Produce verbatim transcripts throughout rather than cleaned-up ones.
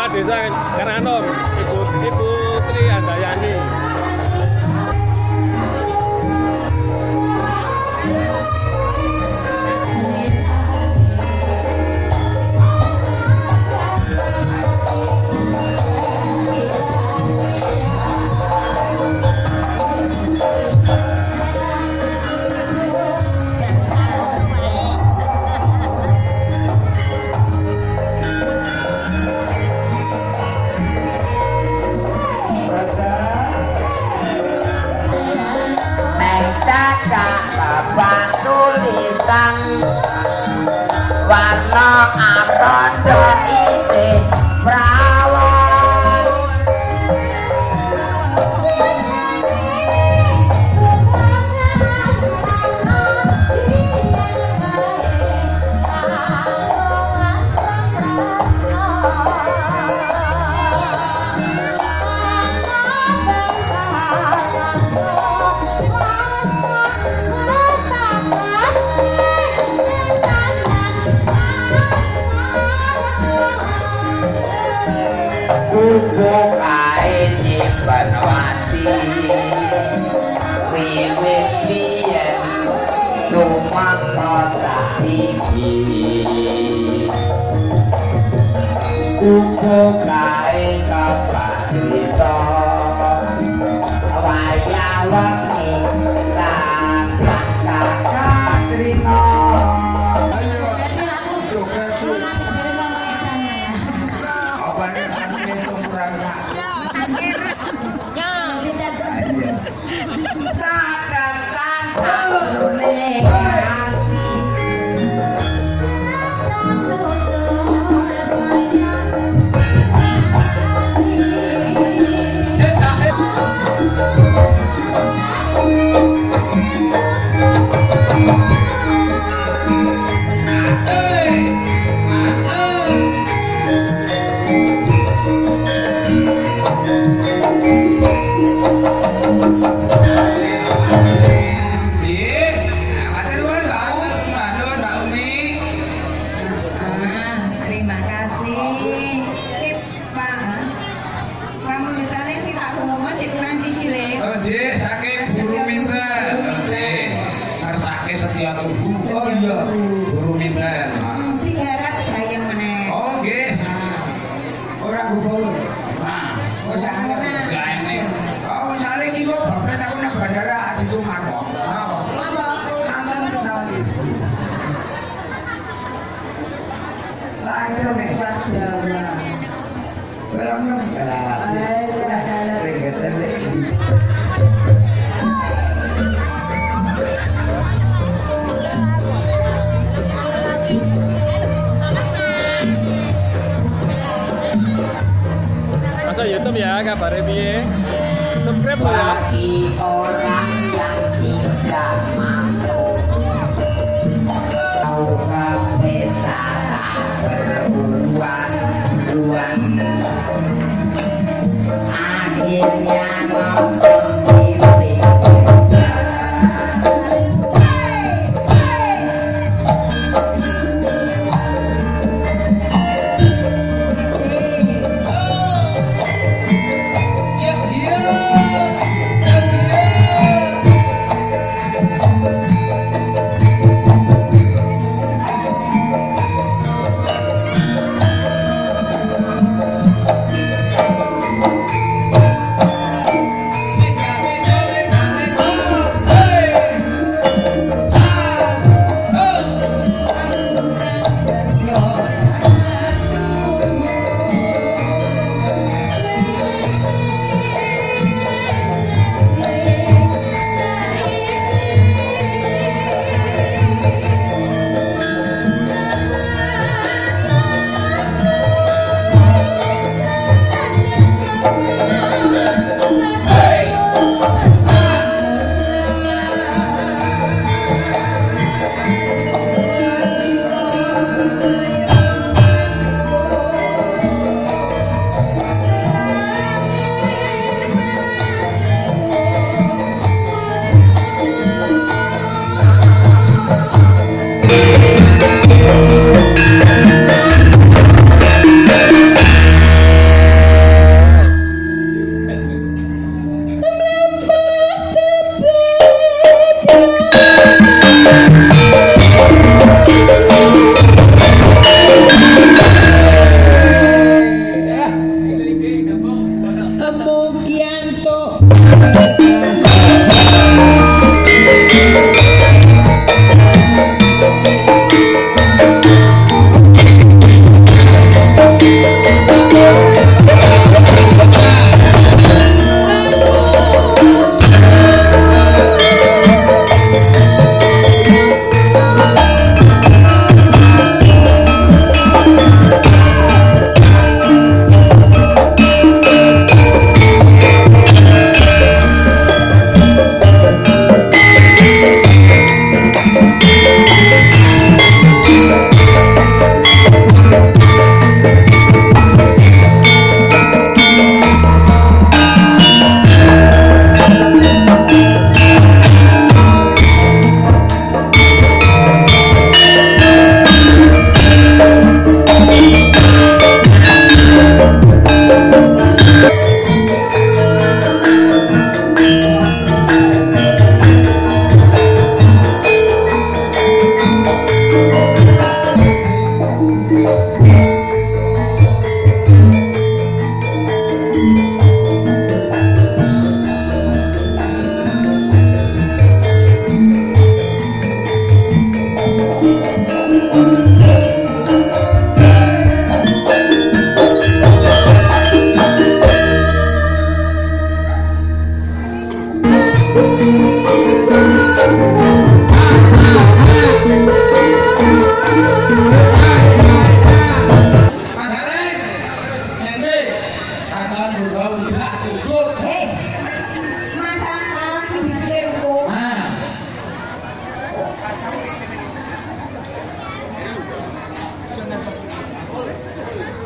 Kepala Desa Karanganur, Ibu Ibu Tri Handayani. Bapak tulisan warna arondo isi prawan kubuk kain nyimpen wati wiwit biyen tumata saiki kubuk kain kapasita wayah wengi lan kakak trino Masuk YouTube ya, kabarnya piye? Subscribe ya. Bagi orang yang tidak mampu mau bisa berburuan buruan akhirnya nonton T V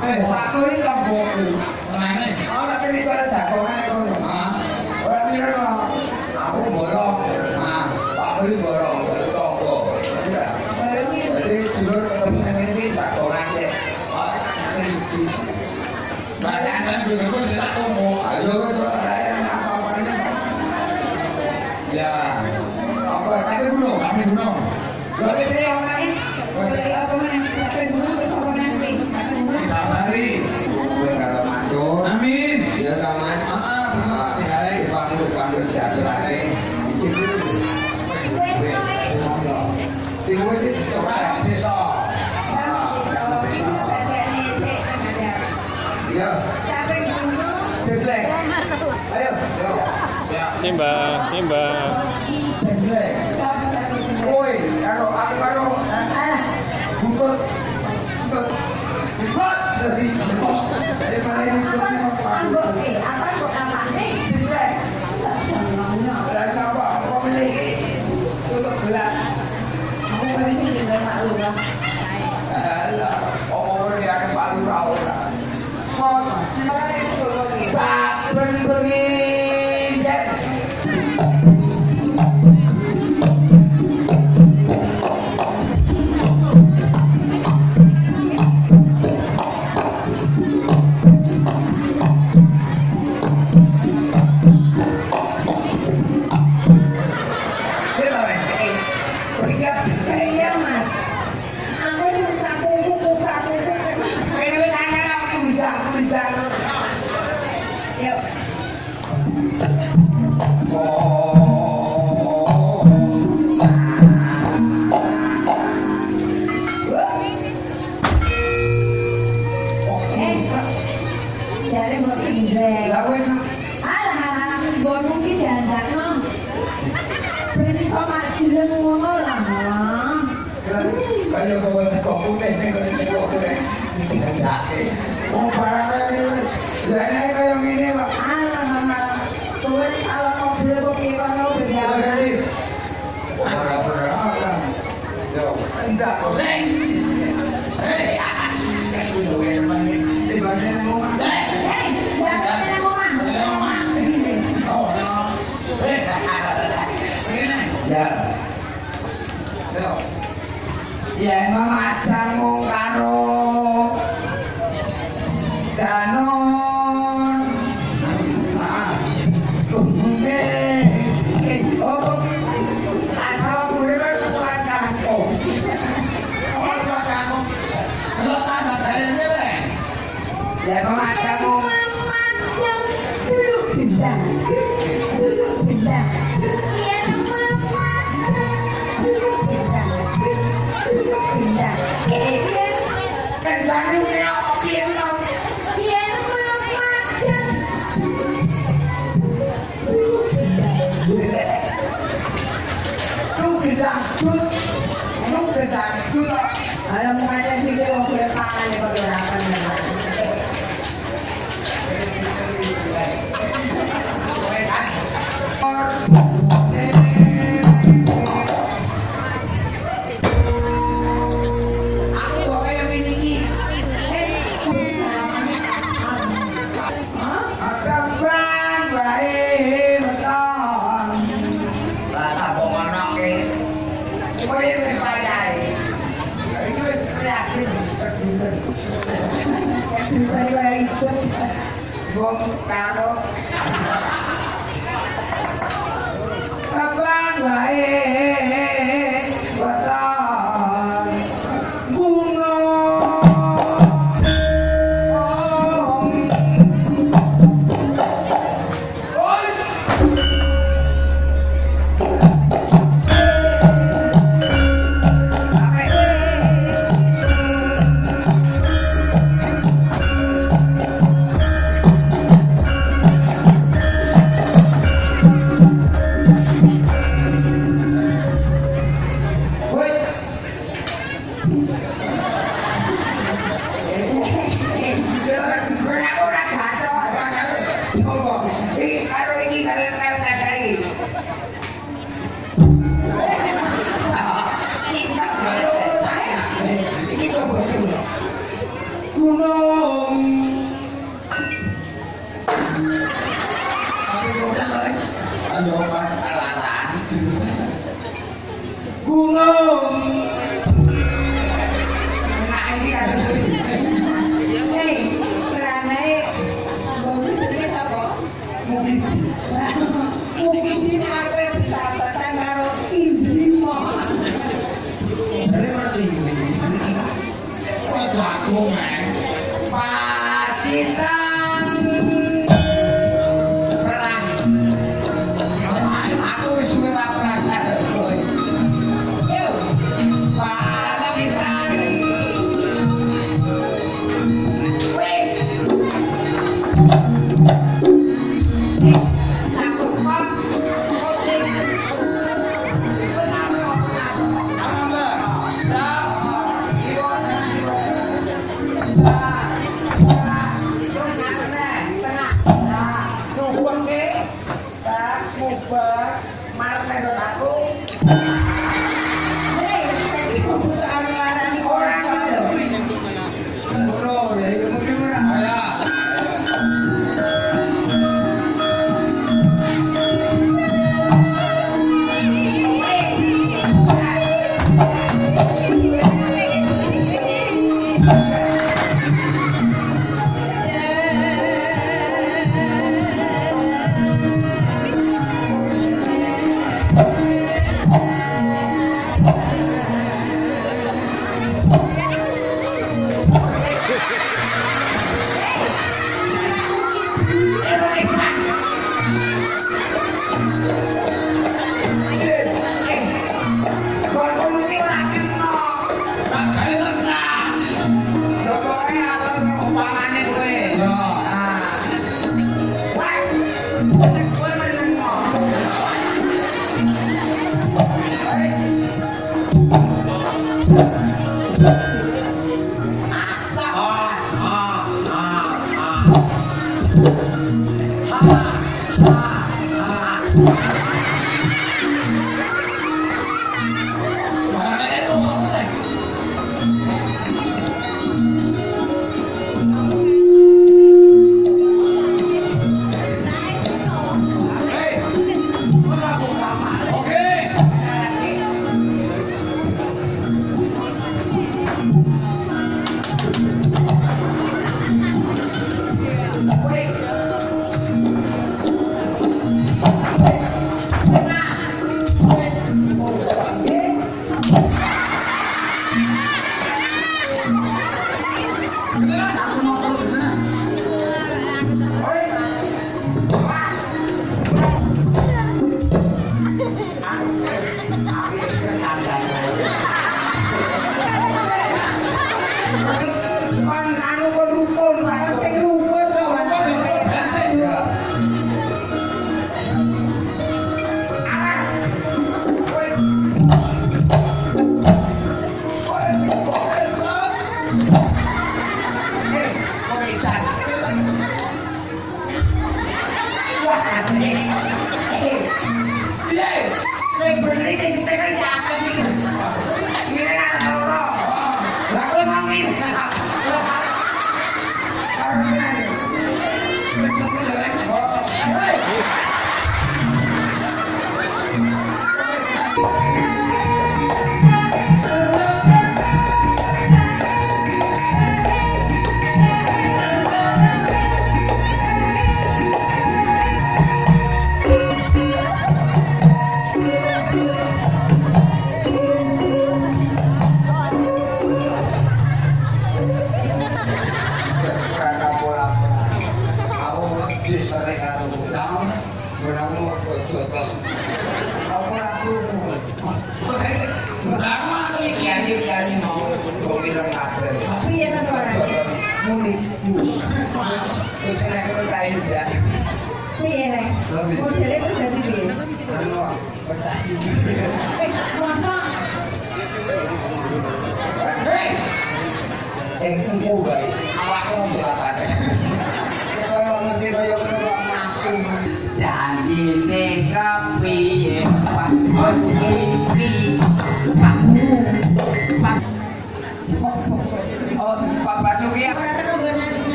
Eh, aku ini kampungku. Mana? Oh, tapi ini ada jagongan itu. Ah, Orang ini kan aku bolong. ah. Pak ini bolong, toko. Jadi dulu ketemu yang ini jagongan deh. Oh, kritis. Bacaan kan juga gue sudah tunggu. Ayo, saudara yang apa-apa ini. Ya, Apa? Tapi gunung. kami gunung. Berarti saya yang lain. Kita hari. Gue kalau mantul. Amin. Iya kan mas. Ah, ah, tinggal aja. Pandu pandu jajarane. Sing wis dicoba desa. Iya. Ceklek. Ayo. Siap. Nimbang, nimbang. Ceklek. Woi, karo aku karo bungkut. Bungkut. Bungkut. Dari bungkut. Dari mana ini? Ceklek. Gelas apa? Apa milih? Tutup gelas. Alah, oh dia ada Pak Lurah ora. Saben bengi jet. Kaya bawa sekop putih nih, kalau sekop putih ini tidak ada. Mau barangnya ini, jangan kayak gini pak. Orang-orang yo, enggak koseng. Eh, kasih dulu ya teman ini. Di bahasa yang ngomong. Oh, ya. Yo. Ya mama jamu karo danon. Ah. Eh, oh. Asal mulai kan kuat kangkung. Oh, kamu. Lo tanah dari mana? Ya mama jamu. Kendali punya apa yang mau? Lu gedang tuh, lu gedang tuh loh. Ayo mukanya sih gue mau boleh makan ya kalau rakan ya. Aku bawa yang ini ki. Akabang bae beton. Rasa bongono ke. Kowe wis bayari. Iki wis reaksi terdinden. Dibalik wae itu. Wong karo kabang wae weton bunga oi Kuno aku men. Pacitan perang. Aku wis suwe ra perang karo. Yo. Pacitan. Wis. Aku kok posting.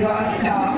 cocok.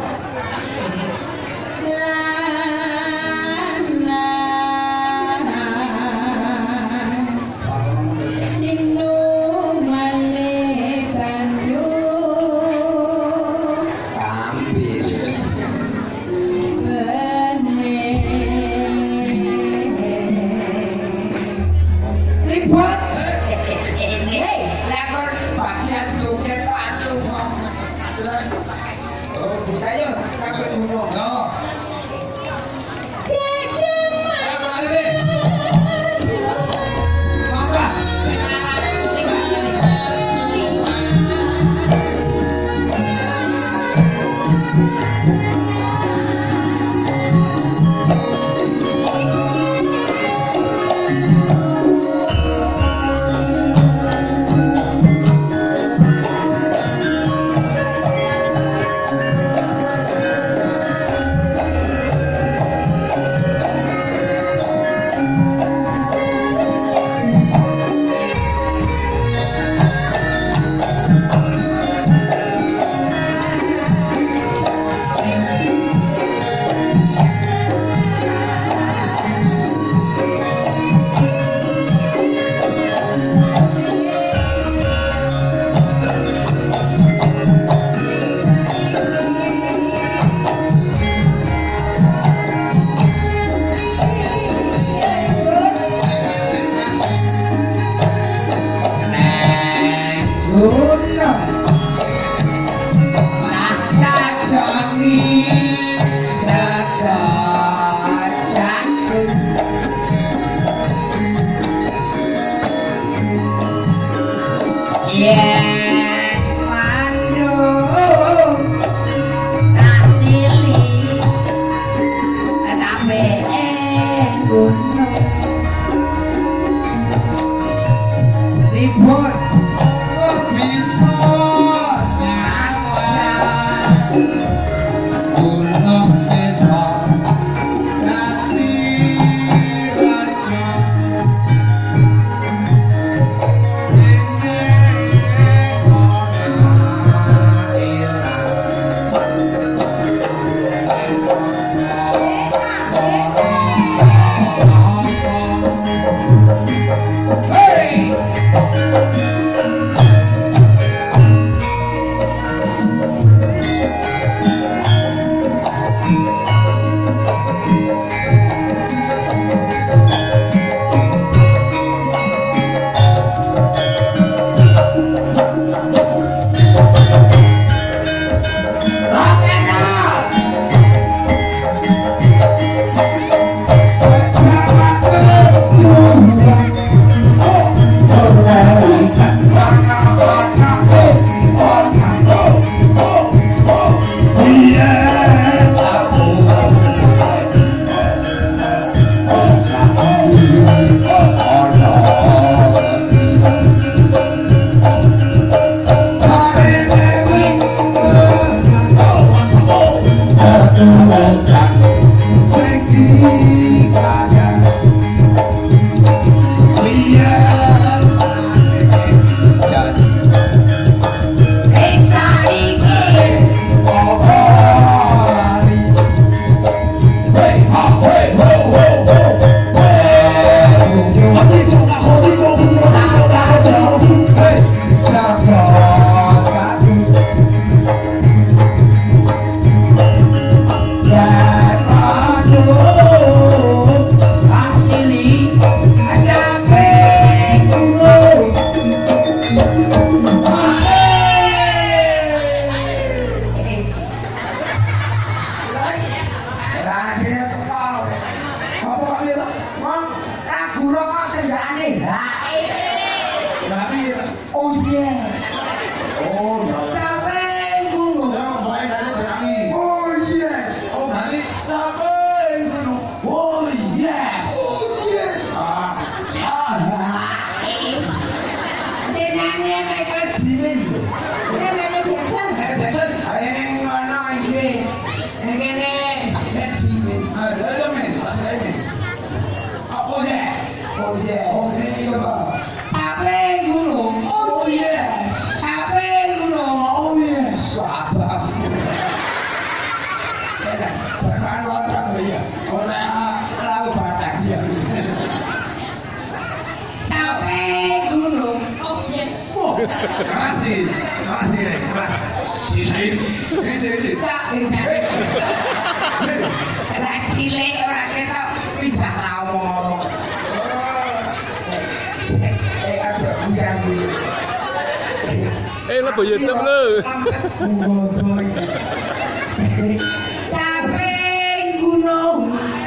Oh yeah, oh yeah, Makasih, makasih. Sisi, sisi, tak, tak cilik orang kita pindah ngomong. Eh, ada bukan dulu. Eh, lo boleh YouTube lo. Tapi gunung.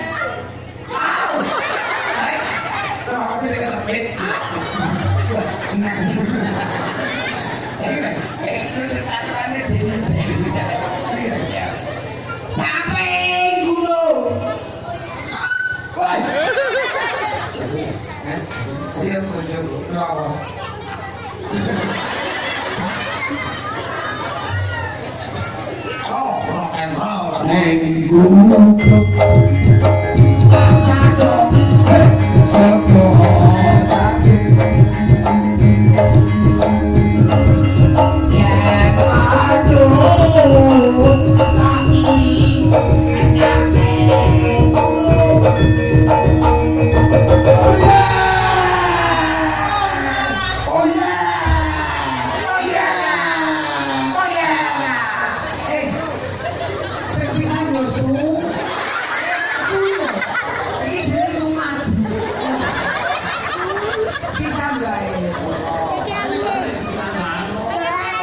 Tapi ketepit. Tapi gunung. Woi. Dia kucuk rawa. Oh, rock and roll. Neng gunung.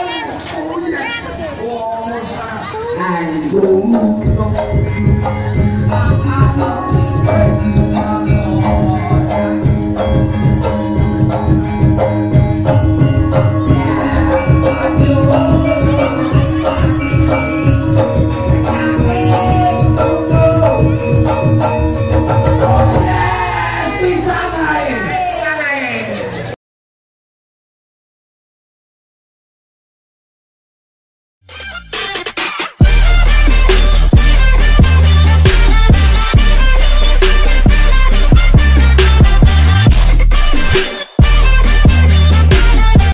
Hãy subscribe cho kênh Ghiền Mì Gõ để không bỏ lỡ những video hấp dẫn.